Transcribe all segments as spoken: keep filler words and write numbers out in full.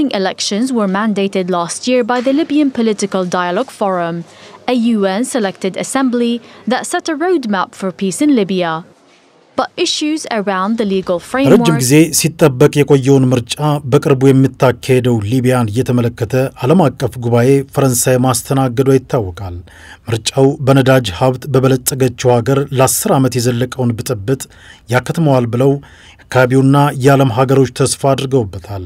upcoming elections were mandated last year by the Libyan Political Dialogue Forum, a U N-selected assembly that set a roadmap for peace in Libya. But issues around the legal framework ረጅም ጊዜ ሲጠበቅ የቆየውን ምርጫ በቅርቡ የሚታከደው ሊቢያን እየተመለከተ ዓለም አቀፍ ጉባኤ ፈረንሳይ ማስተናገዷ ይታወቃል። ምርጫው በነዳጅ ሀብት በበለጸገችው ሀገር ለ10 ዓመት የዘለቀውን ብጥብጥ ያከትመዋል ብለው አካባቢውና የዓለም ሀገሮች ተስፋ አድርገውበታል።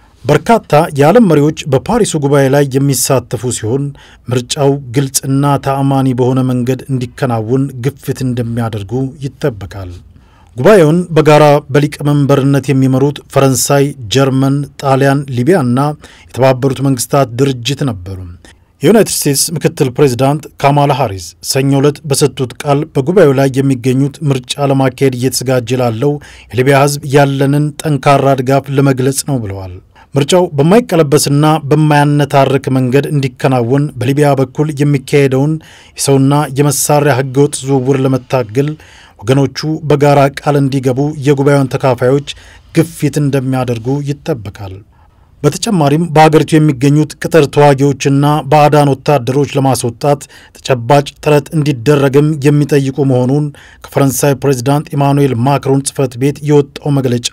በርካታ የዓለም መሪዎች በፓሪሱ ጉባኤ ላይ የሚሳተፉ ሲሆን ምርጫው ግልጽና ተአማኒ በሆነ መንገድ እንዲከናወን ግፊት እንደሚያደርጉ ይጠበቃል። ጉባኤውን በጋራ በሊቀመንበርነት የሚመሩት ፈረንሳይ፣ ጀርመን፣ ጣሊያን፣ ሊቢያና የተባበሩት መንግስታት ድርጅት ነበሩ። የዩናይትድ ስቴትስ ምክትል ፕሬዝዳንት ካማላ ሃሪስ ሰኞ ዕለት በሰጡት ቃል በጉባኤው ላይ የሚገኙት ምርጫ ለማካሄድ እየተዘጋጀ ላለው የሊቢያ ህዝብ ያለንን ጠንካራ ድጋፍ ለመግለጽ ነው ብለዋል። ምርጫው በማይቀለበስና በማያነታርክ መንገድ እንዲከናወን በሊቢያ በኩል የሚካሄደውን የሰውና የመሳሪያ ህገወጥ ዝውውር ለመታገል ወገኖቹ በጋራ ቃል እንዲገቡ የጉባኤውን ተካፋዮች ግፊት እንደሚያደርጉ ይጠበቃል። በተጨማሪም በአገሪቱ የሚገኙት ቅጥር ተዋጊዎችና ባዕዳን ወታደሮች ለማስወጣት ተጨባጭ ጥረት እንዲደረግም የሚጠይቁ መሆኑን ከፈረንሳይ ፕሬዝዳንት ኢማኑኤል ማክሮን ጽፈት ቤት የወጣው መግለጫ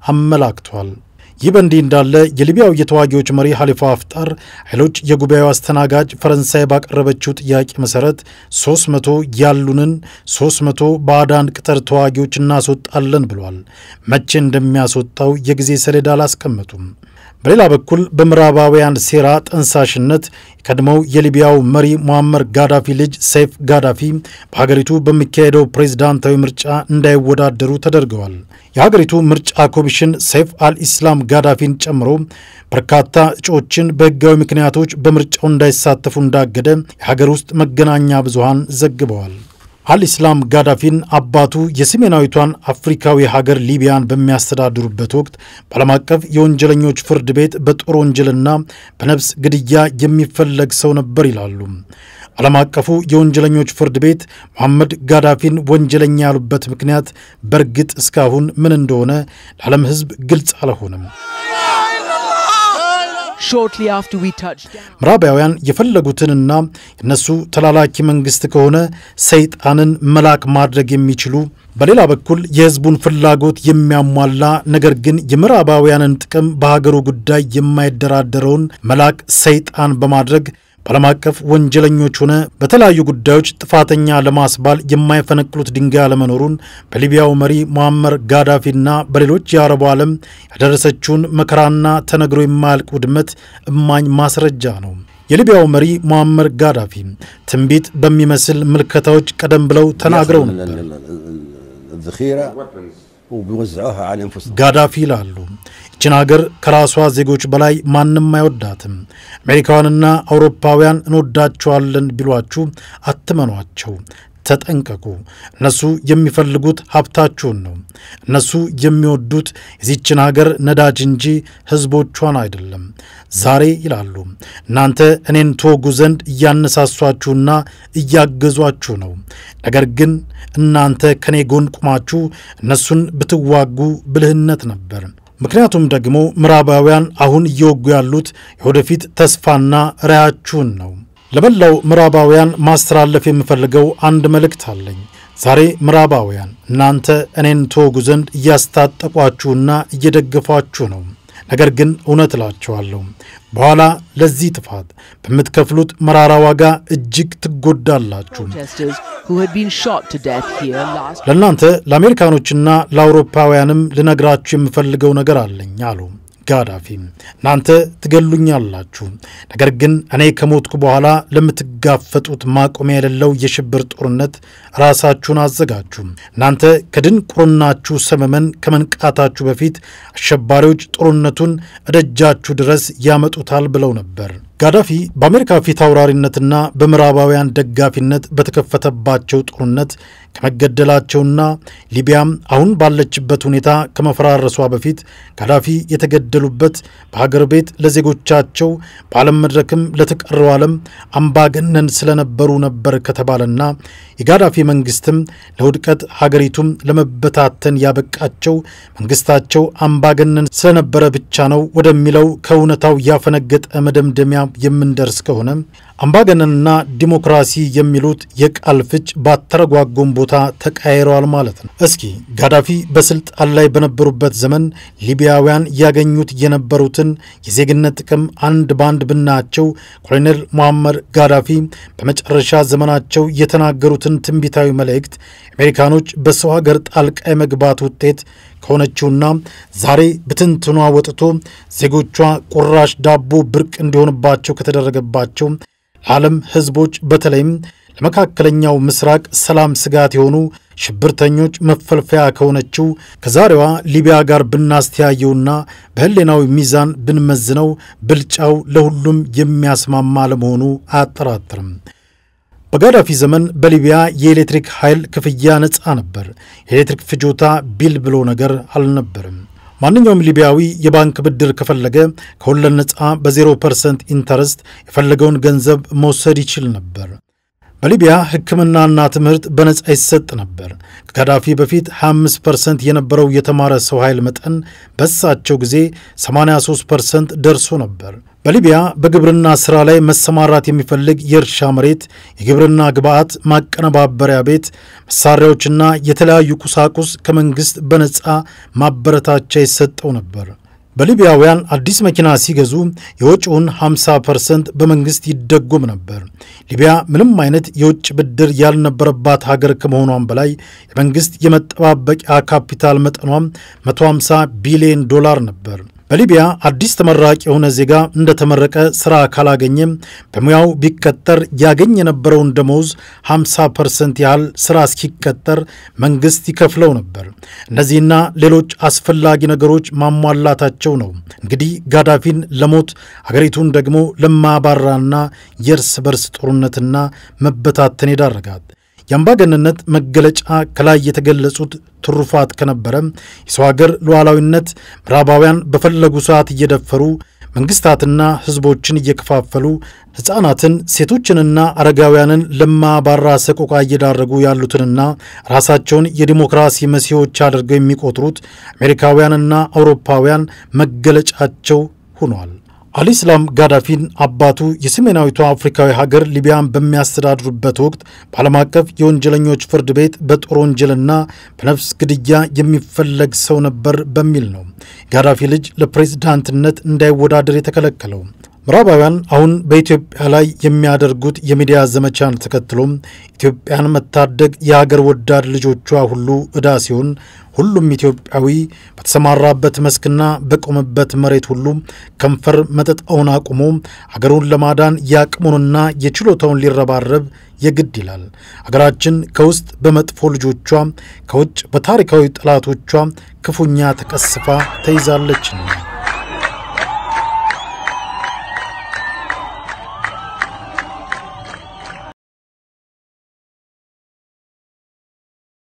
አመላክቷል። ይህ በእንዲህ እንዳለ የሊቢያው የተዋጊዎች መሪ ሐሊፋ አፍጣር ኃይሎች የጉባኤው አስተናጋጅ ፈረንሳይ ባቀረበችው ጥያቄ መሰረት ሶስት መቶ ያሉንን ሶስት መቶ ባዕዳን ቅጥር ተዋጊዎች እናስወጣለን ብሏል። መቼ እንደሚያስወጣው የጊዜ ሰሌዳ አላስቀመጡም። በሌላ በኩል በምዕራባውያን ሴራ ጠንሳሽነት የቀድሞው የሊቢያው መሪ ሙአመር ጋዳፊ ልጅ ሰይፍ ጋዳፊ በሀገሪቱ በሚካሄደው ፕሬዝዳንታዊ ምርጫ እንዳይወዳደሩ ተደርገዋል። የሀገሪቱ ምርጫ ኮሚሽን ሰይፍ አልኢስላም ጋዳፊን ጨምሮ በርካታ እጩዎችን በህጋዊ ምክንያቶች በምርጫው እንዳይሳተፉ እንዳገደ የሀገር ውስጥ መገናኛ ብዙሃን ዘግበዋል። አልኢስላም ጋዳፊን አባቱ የሰሜናዊቷን አፍሪካዊ ሀገር ሊቢያን በሚያስተዳድሩበት ወቅት በዓለም አቀፍ የወንጀለኞች ፍርድ ቤት በጦር ወንጀልና በነፍስ ግድያ የሚፈለግ ሰው ነበር ይላሉ። ዓለም አቀፉ የወንጀለኞች ፍርድ ቤት መሐመድ ጋዳፊን ወንጀለኛ ያሉበት ምክንያት በርግጥ እስካሁን ምን እንደሆነ ለዓለም ህዝብ ግልጽ አልሆነም። Shortly after we touched down ምዕራባውያን የፈለጉትንና እነሱ ተላላኪ መንግስት ከሆነ ሰይጣንን መላክ ማድረግ የሚችሉ በሌላ በኩል የህዝቡን ፍላጎት የሚያሟላ ነገር ግን የምዕራባውያንን ጥቅም በሀገሩ ጉዳይ የማይደራደረውን መላክ ሰይጣን በማድረግ ዓለም አቀፍ ወንጀለኞች ሆነ በተለያዩ ጉዳዮች ጥፋተኛ ለማስባል የማይፈነቅሉት ድንጋይ ለመኖሩን በሊቢያው መሪ ሙአመር ጋዳፊና በሌሎች የአረቡ ዓለም ያደረሰችውን መከራና ተነግሮ የማያልቅ ውድመት እማኝ ማስረጃ ነው። የሊቢያው መሪ ሙአመር ጋዳፊ ትንቢት በሚመስል ምልከታዎች ቀደም ብለው ተናግረው ነበር። ጋዳፊ ይላሉ ይህችን ሀገር ከራሷ ዜጎች በላይ ማንም አይወዳትም። አሜሪካውያንና አውሮፓውያን እንወዳቸዋለን ቢሏችሁ አትመኗቸው፣ ተጠንቀቁ። እነሱ የሚፈልጉት ሀብታችሁን ነው። እነሱ የሚወዱት የዚህችን ሀገር ነዳጅ እንጂ ህዝቦቿን አይደለም። ዛሬ ይላሉ እናንተ እኔን ተወጉ ዘንድ እያነሳሷችሁና እያገዟችሁ ነው። ነገር ግን እናንተ ከኔ ጎን ቁማችሁ እነሱን ብትዋጉ ብልህነት ነበር። ምክንያቱም ደግሞ ምዕራባውያን አሁን እየወጉ ያሉት የወደፊት ተስፋና ራያችሁን ነው። ለበላው ምዕራባውያን ማስተላለፍ የምፈልገው አንድ መልእክት አለኝ። ዛሬ ምዕራባውያን እናንተ እኔን ተወጉ ዘንድ እያስታጠቋችሁና እየደገፋችሁ ነው። ነገር ግን እውነት እላችኋለሁ በኋላ ለዚህ ጥፋት በምትከፍሉት መራራ ዋጋ እጅግ ትጎዳላችሁ። ለእናንተ ለአሜሪካኖችና ለአውሮፓውያንም ልነግራችሁ የምፈልገው ነገር አለኝ አሉ ጋዳፊ። እናንተ ትገሉኛላችሁ፣ ነገር ግን እኔ ከሞትኩ በኋላ ለምትጋፈጡት ማቆሚያ የሌለው የሽብር ጦርነት ራሳችሁን አዘጋጁ። እናንተ ከድንቁርናችሁ ሰመመን ከመንቃታችሁ በፊት አሸባሪዎች ጦርነቱን እደጃችሁ ድረስ ያመጡታል ብለው ነበር። ጋዳፊ በአሜሪካ ፊት አውራሪነትና በምዕራባውያን ደጋፊነት በተከፈተባቸው ጦርነት ከመገደላቸውና ሊቢያም አሁን ባለችበት ሁኔታ ከመፈራረሷ በፊት ጋዳፊ የተገደሉበት በሀገር ቤት ለዜጎቻቸው በዓለም መድረክም ለተቀረው ዓለም አምባገነን ስለነበሩ ነበር ከተባለና የጋዳፊ መንግስትም ለውድቀት ሀገሪቱም ለመበታተን ያበቃቸው መንግስታቸው አምባገነን ስለነበረ ብቻ ነው ወደሚለው ከእውነታው ያፈነገጠ መደምደሚያ የምንደርስ ከሆነ አምባገነንና ዲሞክራሲ የሚሉት የቃል ፍች ባተረጓጎም ቦታ ተቀያይረዋል ማለት ነው። እስኪ ጋዳፊ በስልጣን ላይ በነበሩበት ዘመን ሊቢያውያን ያገኙት የነበሩትን የዜግነት ጥቅም አንድ ባንድ ብናቸው ኮሎኔል ሙሐመድ ጋዳፊ በመጨረሻ ዘመናቸው የተናገሩትን ትንቢታዊ መልእክት አሜሪካኖች በሰው ሀገር ጣልቃ መግባት ውጤት ከሆነችውና ዛሬ በትንትኗ ወጥቶ ዜጎቿ ቁራሽ ዳቦ ብርቅ እንዲሆንባቸው ከተደረገባቸው ዓለም ህዝቦች በተለይም ለመካከለኛው ምስራቅ ሰላም ስጋት የሆኑ ሽብርተኞች መፈልፈያ ከሆነችው ከዛሬዋ ሊቢያ ጋር ብናስተያየውና በህሊናዊ ሚዛን ብንመዝነው ብልጫው ለሁሉም የሚያስማማ ለመሆኑ አያጠራጥርም። በጋዳፊ ዘመን በሊቢያ የኤሌክትሪክ ኃይል ክፍያ ነፃ ነበር። የኤሌክትሪክ ፍጆታ ቢል ብሎ ነገር አልነበረም። ማንኛውም ሊቢያዊ የባንክ ብድር ከፈለገ ከወለድ ነፃ በ0 ፐርሰንት ኢንተረስት የፈለገውን ገንዘብ መውሰድ ይችል ነበር። በሊቢያ ሕክምናና ትምህርት በነፃ ይሰጥ ነበር። ከጋዳፊ በፊት ሃያ አምስት ፐርሰንት የነበረው የተማረ ሰው ኃይል መጠን በሳቸው ጊዜ ሰማንያ ሶስት ፐርሰንት ደርሶ ነበር። በሊቢያ በግብርና ስራ ላይ መሰማራት የሚፈልግ የእርሻ መሬት፣ የግብርና ግብዓት ማቀነባበሪያ ቤት፣ መሳሪያዎችና የተለያዩ ቁሳቁስ ከመንግስት በነፃ ማበረታቻ ይሰጠው ነበር። በሊቢያውያን አዲስ መኪና ሲገዙ የወጪውን ሃምሳ ፐርሰንት በመንግስት ይደጎም ነበር። ሊቢያ ምንም አይነት የውጭ ብድር ያልነበረባት ሀገር ከመሆኗም በላይ የመንግስት የመጠባበቂያ ካፒታል መጠኗም መቶ ሃምሳ ቢሊዮን ዶላር ነበር። በሊቢያ አዲስ ተመራቂ የሆነ ዜጋ እንደተመረቀ ስራ ካላገኘም በሙያው ቢቀጠር ያገኝ የነበረውን ደሞዝ ሃምሳ ፐርሰንት ያህል ስራ እስኪቀጠር መንግስት ይከፍለው ነበር። እነዚህና ሌሎች አስፈላጊ ነገሮች ማሟላታቸው ነው እንግዲህ ጋዳፊን ለሞት ሀገሪቱን ደግሞ ለማባራና የእርስ በርስ ጦርነትና መበታተን ይዳረጋት። የአምባገነንነት መገለጫ ከላይ የተገለጹት ትሩፋት ከነበረ የሰው ሀገር ሉዓላዊነት ምዕራባውያን በፈለጉ ሰዓት እየደፈሩ መንግስታትና ህዝቦችን እየከፋፈሉ ህፃናትን ሴቶችንና አረጋውያንን ለማባራ ሰቆቃ እየዳረጉ ያሉትንና ራሳቸውን የዲሞክራሲ መሲሆች አድርገው የሚቆጥሩት አሜሪካውያንና አውሮፓውያን መገለጫቸው ሆኗል። አልኢስላም ጋዳፊን አባቱ የሰሜናዊቷ አፍሪካዊ ሀገር ሊቢያን በሚያስተዳድሩበት ወቅት በዓለም አቀፍ የወንጀለኞች ፍርድ ቤት በጦር ወንጀልና በነፍስ ግድያ የሚፈለግ ሰው ነበር በሚል ነው ጋዳፊ ልጅ ለፕሬዝዳንትነት እንዳይወዳደር የተከለከለው። ምዕራባውያን አሁን በኢትዮጵያ ላይ የሚያደርጉት የሚዲያ ዘመቻን ተከትሎም ኢትዮጵያን መታደግ የሀገር ወዳድ ልጆቿ ሁሉ ዕዳ ሲሆን ሁሉም ኢትዮጵያዊ በተሰማራበት መስክና በቆመበት መሬት ሁሉ ከንፈር መጠጣውን አቁሞ ሀገሩን ለማዳን ያቅሙንና የችሎታውን ሊረባረብ የግድ ይላል። ሀገራችን ከውስጥ በመጥፎ ልጆቿ ከውጭ በታሪካዊ ጠላቶቿ ክፉኛ ተቀስፋ ተይዛለችና